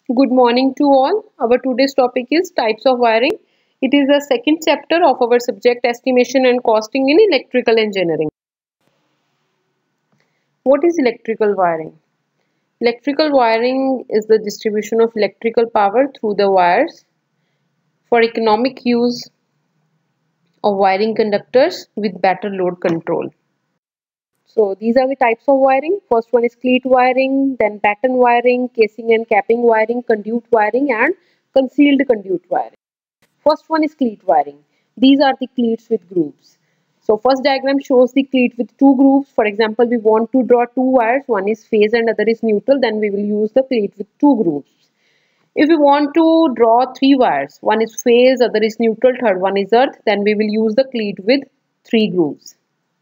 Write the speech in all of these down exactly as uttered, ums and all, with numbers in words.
Good morning to all. Our today's topic is types of wiring. It is the second chapter of our subject estimation and costing in electrical engineering. What is electrical wiring? Electrical wiring is the distribution of electrical power through the wires for economic use of wiring conductors with better load control. So these are the types of wiring. First one is cleat wiring, then batten wiring, casing and capping wiring, conduit wiring and concealed conduit wiring. First one is cleat wiring. These are the cleats with grooves. So first diagram shows the cleat with two grooves. For example, we want to draw two wires, one is phase and other is neutral, then we will use the cleat with two grooves. If we want to draw three wires, one is phase, other is neutral, third one is earth, then we will use the cleat with three grooves.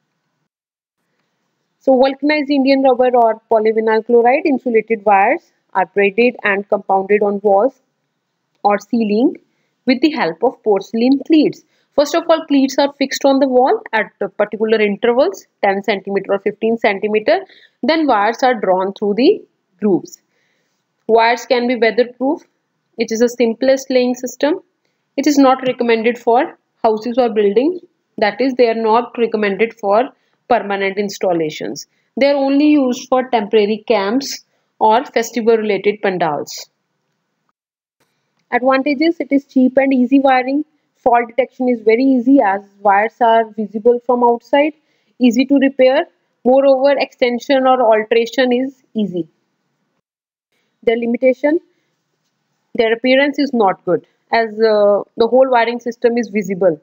So vulcanized Indian rubber or polyvinyl chloride insulated wires are braided and compounded on walls or ceiling with the help of porcelain cleats. First of all, cleats are fixed on the wall at particular intervals, ten centimeter or fifteen centimeter. Then wires are drawn through the grooves. Wires can be weatherproof. It is the simplest laying system. It is not recommended for houses or buildings. That is, they are not recommended for permanent installations. They are only used for temporary camps or festival related pandals. Advantages: it is cheap and easy wiring. Fault detection is very easy as wires are visible from outside. Easy to repair. Moreover, extension or alteration is easy. Their limitation: their appearance is not good as uh, the whole wiring system is visible.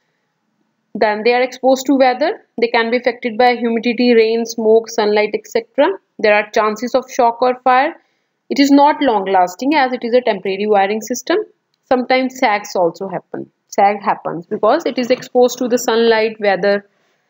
Then they are exposed to weather. They can be affected by humidity, rain, smoke, sunlight, et cetera. There are chances of shock or fire. It is not long lasting as it is a temporary wiring system. Sometimes sags also happen. Sag happens because it is exposed to the sunlight, weather.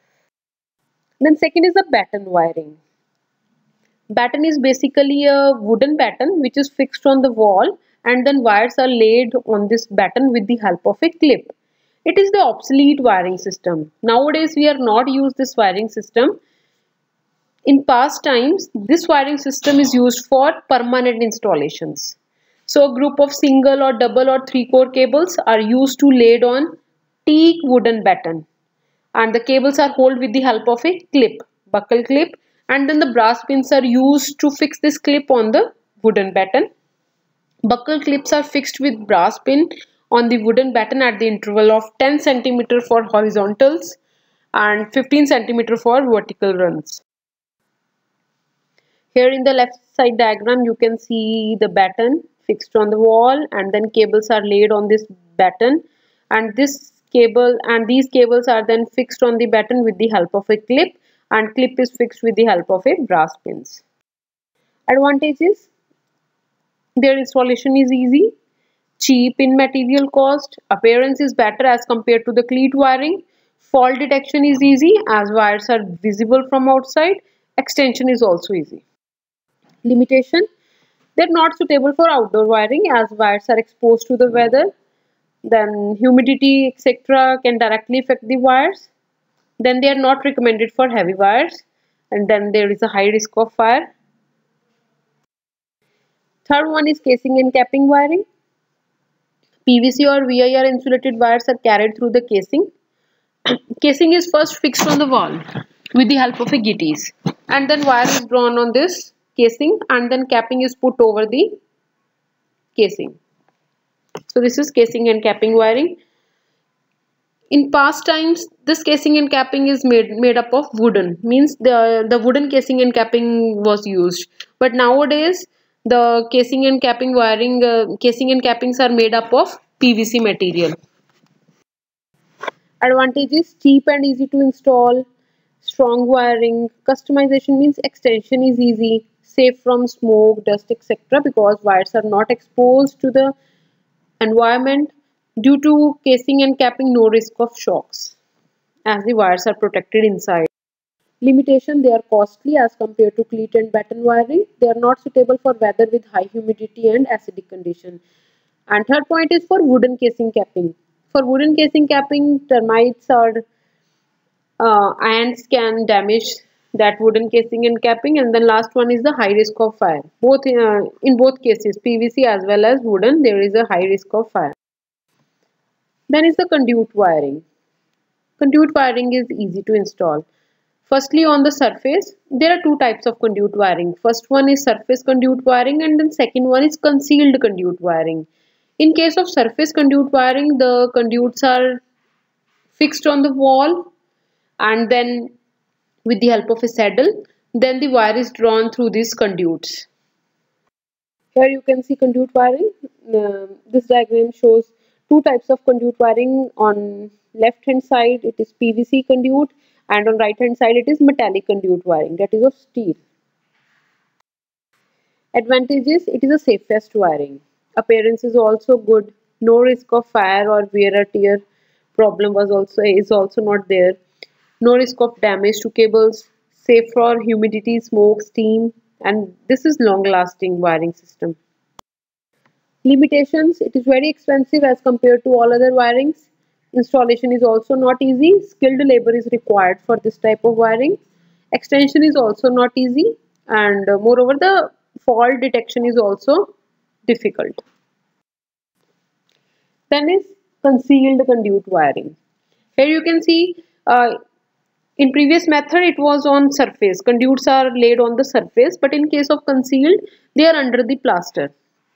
Then second is the batten wiring. Batten is basically a wooden batten which is fixed on the wall and then wires are laid on this batten with the help of a clip. It is the obsolete wiring system. Nowadays we are not use this wiring system. In past times, this wiring system is used for permanent installations. So a group of single or double or three core cables are used to laid on teak wooden batten. And the cables are held with the help of a clip, buckle clip. And then the brass pins are used to fix this clip on the wooden batten. Buckle clips are fixed with brass pin on the wooden batten at the interval of ten centimeter for horizontals and fifteen centimeter for vertical runs. Here in the left side diagram you can see the batten fixed on the wall and then cables are laid on this batten and this cable and these cables are then fixed on the batten with the help of a clip and clip is fixed with the help of a brass pins. Advantages: their installation is easy, cheap in material cost, appearance is better as compared to the cleat wiring, fault detection is easy as wires are visible from outside, extension is also easy. Limitation: they are not suitable for outdoor wiring as wires are exposed to the weather, then humidity et cetera can directly affect the wires, then they are not recommended for heavy wires and then there is a high risk of fire. Third one is casing and capping wiring. P V C or V I R insulated wires are carried through the casing. Casing is first fixed on the wall with the help of a gitties and then wire is drawn on this casing and then capping is put over the casing. So this is casing and capping wiring. In past times this casing and capping is made made up of wooden, means the the wooden casing and capping was used, but nowadays the casing and capping wiring uh, casing and cappings are made up of P V C material. Advantages: cheap and easy to install, strong wiring, customization means extension is easy, safe from smoke, dust, et cetera because wires are not exposed to the environment. Due to casing and capping, no risk of shocks as the wires are protected inside. Limitation: they are costly as compared to cleat and batten wiring. They are not suitable for weather with high humidity and acidic condition. And third point is for wooden casing capping. For wooden casing capping, termites or uh, ants can damage that wooden casing and capping, and then last one is the high risk of fire. Both uh, in both cases, P V C as well as wooden, there is a high risk of fire. Then is the conduit wiring. Conduit wiring is easy to install. Firstly, on the surface, there are two types of conduit wiring. First one is surface conduit wiring, and then second one is concealed conduit wiring. In case of surface conduit wiring, the conduits are fixed on the wall, and then with the help of a saddle, then the wire is drawn through these conduits. Here you can see conduit wiring. Uh, this diagram shows two types of conduit wiring. On left hand side it is P V C conduit, and on right hand side it is metallic conduit wiring, that is of steel. Advantages: it is the safest wiring. Appearance is also good. No risk of fire or wear or tear problem was also is also not there. No risk of damage to cables. Safe for humidity, smoke, steam, and this is long lasting wiring system. Limitations: it is very expensive as compared to all other wirings. Installation is also not easy. Skilled labor is required for this type of wiring. Extension is also not easy, and uh, moreover the fault detection is also difficult. Then is concealed conduit wiring. Here you can see uh, in previous method it was on surface. Conduits are laid on the surface, but in case of concealed, they are under the plaster.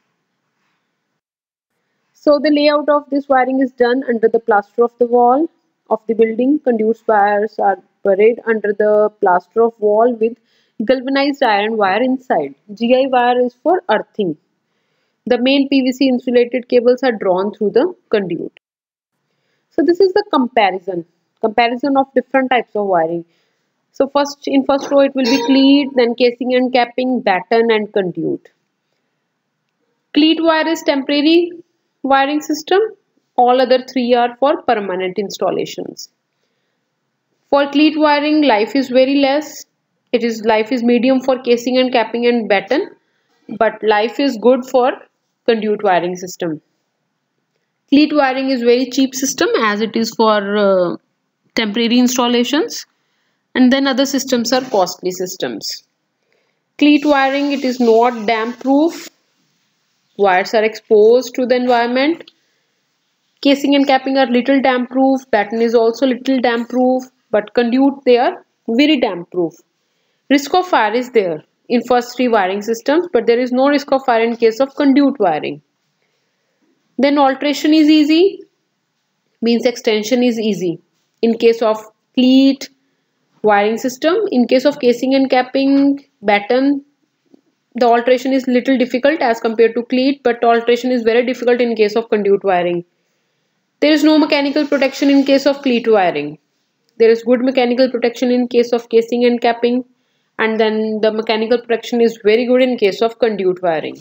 So the layout of this wiring is done under the plaster of the wall of the building. Conduit wires are buried under the plaster of wall with galvanized iron wire inside. G I wire is for earthing. The main P V C insulated cables are drawn through the conduit. So this is the comparison. Comparison of different types of wiring. So first in first row it will be cleat, then casing and capping, batten and conduit. Cleat wire is temporary wiring system. All other three are for permanent installations. For cleat wiring, life is very less. It is life is medium for casing and capping and batten, but life is good for conduit wiring system. Cleat wiring is very cheap system as it is for uh, temporary installations, and then other systems are costly systems. Cleat wiring, it is not damp proof. Wires are exposed to the environment. Casing and capping are little damp proof. Batten is also little damp proof, but conduit they are very damp proof. Risk of fire is there in first three wiring systems, but there is no risk of fire in case of conduit wiring. Then alteration is easy, means extension is easy in case of cleat wiring system. In case of casing and capping, batten, the alteration is little difficult as compared to cleat, but alteration is very difficult in case of conduit wiring. There is no mechanical protection in case of cleat wiring. There is good mechanical protection in case of casing and capping, and then the mechanical protection is very good in case of conduit wiring.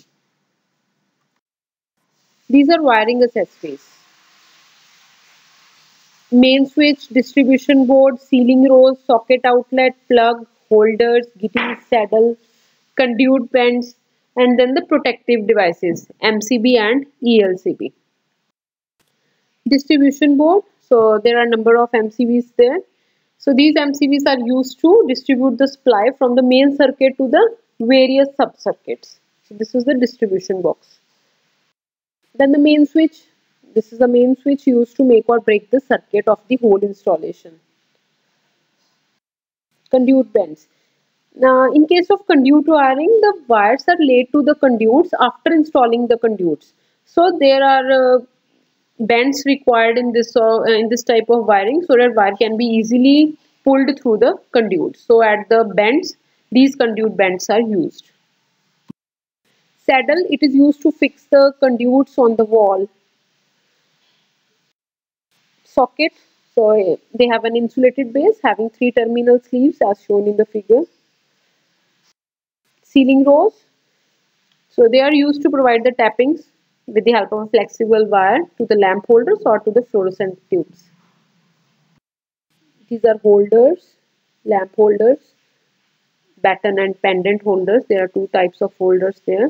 These are wiring accessories. Main switch, distribution board, ceiling rose, socket outlet, plug, holders, gitty, saddle, conduit bends, and then the protective devices, M C B and E L C B. Distribution board, so there are a number of M C Bs there. So these M C Bs are used to distribute the supply from the main circuit to the various sub-circuits. So this is the distribution box. Then the main switch, this is the main switch used to make or break the circuit of the whole installation. Conduit bends. Now in case of conduit wiring, the wires are laid to the conduits after installing the conduits. So there are uh, bends required in this uh, in this type of wiring so that wire can be easily pulled through the conduit. So at the bends, these conduit bends are used. Saddle, it is used to fix the conduits on the wall. Socket, so they have an insulated base having three terminal sleeves as shown in the figure. Ceiling rows, so they are used to provide the tappings with the help of a flexible wire to the lamp holders or to the fluorescent tubes. These are holders, lamp holders, batten and pendant holders. There are two types of holders there.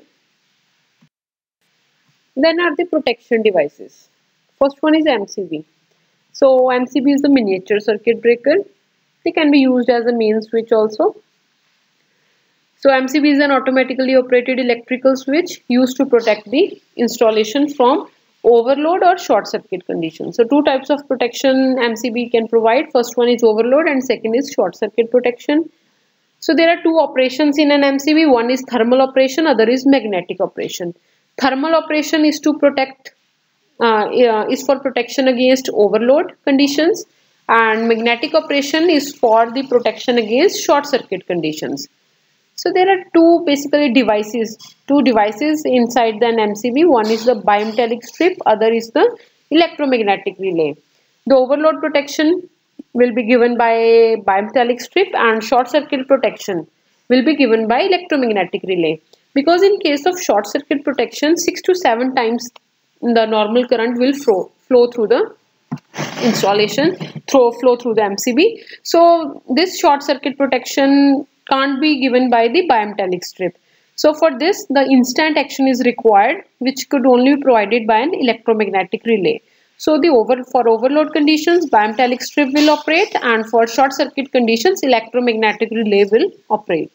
Then are the protection devices. First one is M C B. So M C B is the miniature circuit breaker. They can be used as a main switch also. So M C B is an automatically operated electrical switch used to protect the installation from overload or short circuit conditions. So two types of protection M C B can provide. First one is overload and second is short circuit protection. So there are two operations in an M C B. One is thermal operation, other is magnetic operation. Thermal operation is to protect uh, yeah, is for protection against overload conditions, and magnetic operation is for the protection against short circuit conditions. So there are two basically devices, two devices inside the M C B. One is the bimetallic strip, other is the electromagnetic relay. The overload protection will be given by bimetallic strip and short circuit protection will be given by electromagnetic relay. Because in case of short circuit protection, six to seven times the normal current will flow, flow through the installation, through, flow through the M C B. So this short circuit protection can't be given by the bimetallic strip. So for this, the instant action is required, which could only be provided by an electromagnetic relay. So the over for overload conditions, bimetallic strip will operate, and for short circuit conditions, electromagnetic relay will operate.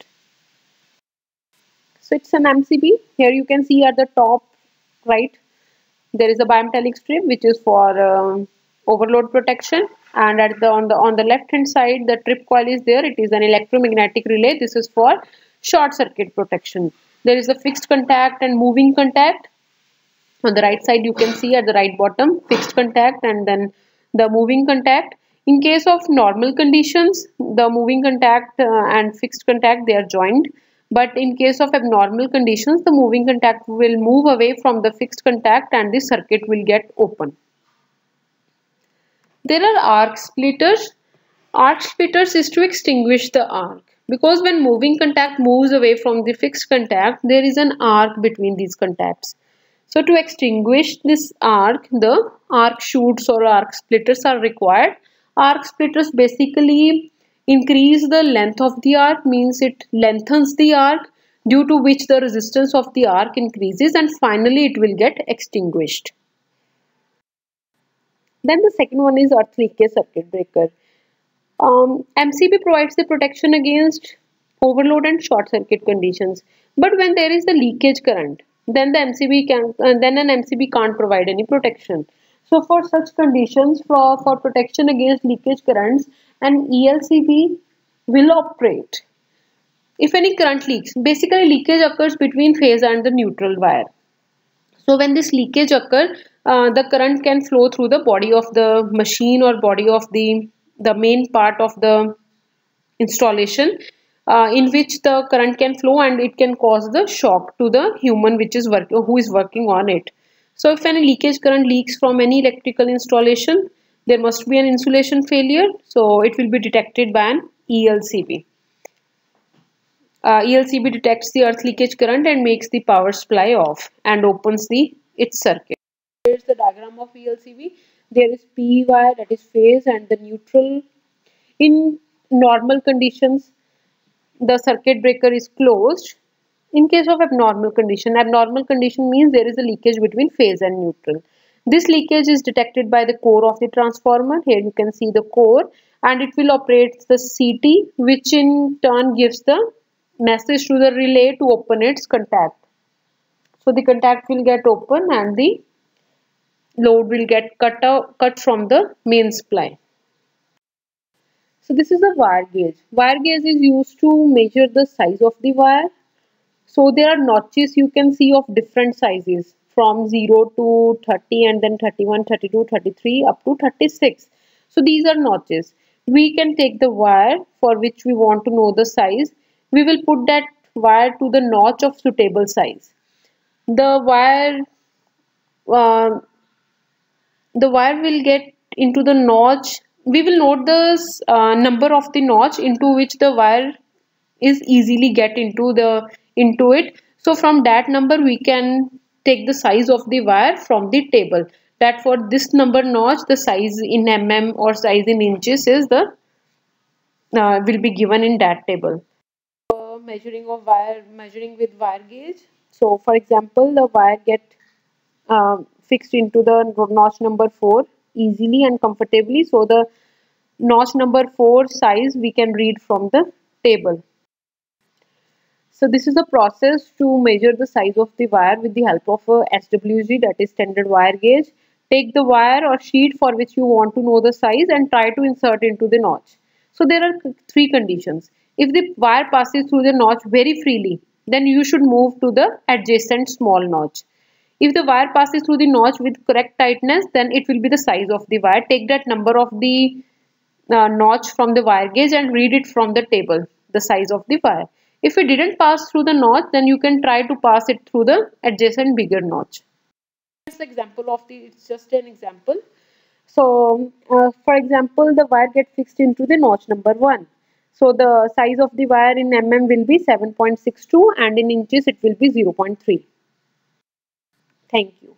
So it's an M C B. Here you can see at the top right, there is a bimetallic strip which is for um, overload protection, and at the on the on the left hand side the trip coil is there. It is an electromagnetic relay. This is for short circuit protection. There is a fixed contact and moving contact. On the right side you can see at the right bottom fixed contact and then the moving contact. In case of normal conditions, the moving contact uh, and fixed contact, they are joined, but in case of abnormal conditions, the moving contact will move away from the fixed contact and the circuit will get open. There are arc splitters. Arc splitters is to extinguish the arc, because when moving contact moves away from the fixed contact, there is an arc between these contacts. So to extinguish this arc, the arc chutes or arc splitters are required. Arc splitters basically increase the length of the arc, means it lengthens the arc, due to which the resistance of the arc increases and finally it will get extinguished. Then the second one is earth leakage circuit breaker. Um, M C B provides the protection against overload and short circuit conditions, but when there is the leakage current, then the M C B can uh, then an M C B can't provide any protection. So for such conditions, for, for protection against leakage currents, an E L C B will operate. If any current leaks, basically leakage occurs between phase and the neutral wire. So when this leakage occurs, uh, the current can flow through the body of the machine or body of the, the main part of the installation, uh, in which the current can flow and it can cause the shock to the human which is working, who is working on it. So if any leakage current leaks from any electrical installation, there must be an insulation failure. So it will be detected by an E L C B. Uh, E L C B detects the earth leakage current and makes the power supply off and opens the its circuit. Here is the diagram of E L C B. There is P wire, that is phase, and the neutral. In normal conditions, the circuit breaker is closed. In case of abnormal condition, abnormal condition means there is a leakage between phase and neutral. This leakage is detected by the core of the transformer. Here you can see the core, and it will operate the C T, which in turn gives the message to the relay to open its contact. So the contact will get open and the load will get cut out, cut from the main supply. So this is a wire gauge. Wire gauge is used to measure the size of the wire. So there are notches you can see of different sizes from zero to thirty and then thirty-one, thirty-two, thirty-three up to thirty-six. So these are notches. We can take the wire for which we want to know the size. We will put that wire to the notch of suitable size. The wire, uh, the wire will get into the notch. We will note the uh, number of the notch into which the wire is easily get into the into it. So from that number we can take the size of the wire from the table. That for this number notch, the size in mm or size in inches is the uh, will be given in that table. Uh, measuring of wire, measuring with wire gauge. So for example, the wire get uh, fixed into the notch number four easily and comfortably. So the notch number four size we can read from the table. So this is a process to measure the size of the wire with the help of a S W G, that is standard wire gauge. Take the wire or sheet for which you want to know the size and try to insert into the notch. So there are three conditions. If the wire passes through the notch very freely, then you should move to the adjacent small notch. If the wire passes through the notch with correct tightness, then it will be the size of the wire. Take that number of the uh, notch from the wire gauge and read it from the table, the size of the wire. If it didn't pass through the notch, then you can try to pass it through the adjacent bigger notch. It's the example of the, it's just an example. So, uh, for example, the wire gets fixed into the notch number one. So, the size of the wire in mm will be seven point six two and in inches it will be zero point three. Thank you.